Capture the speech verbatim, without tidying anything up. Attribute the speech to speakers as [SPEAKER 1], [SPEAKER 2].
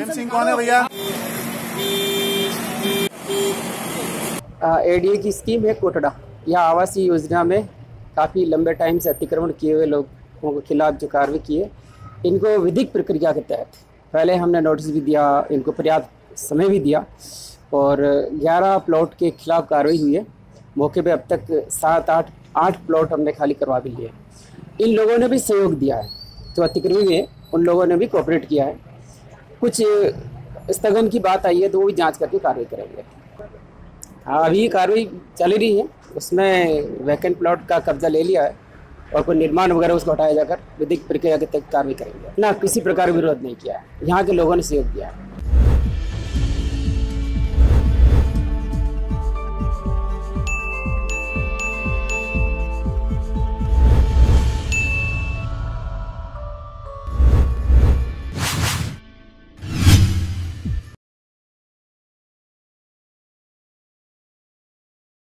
[SPEAKER 1] रंजन सिंह कौन है भैया?
[SPEAKER 2] एडीए की स्कीम है कोटड़ा। यह आवासीय योजना में काफ़ी लंबे टाइम से अतिक्रमण किए हुए लोगों के खिलाफ जो कार्रवाई की है, इनको विधिक प्रक्रिया के तहत पहले हमने नोटिस भी दिया, इनको पर्याप्त समय भी दिया और ग्यारह प्लॉट के खिलाफ कार्रवाई हुई है। मौके पे अब तक सात आठ आठ प्लॉट हमने खाली करवा भी लिए। इन लोगों ने भी सहयोग दिया है, जो अतिक्रमी है उन लोगों ने भी कोऑपरेट किया है। कुछ स्थगन की बात आई है तो वो भी जांच करके कार्रवाई करेंगे। हाँ, अभी कार्रवाई चल रही है, उसमें वैकेंट प्लॉट का कब्जा ले लिया है और कोई निर्माण वगैरह उसको हटाया जाकर विधिक प्रक्रिया के तहत कार्रवाई करेंगे। ना किसी प्रकार विरोध नहीं किया है, यहाँ के लोगों ने सहयोग दिया है।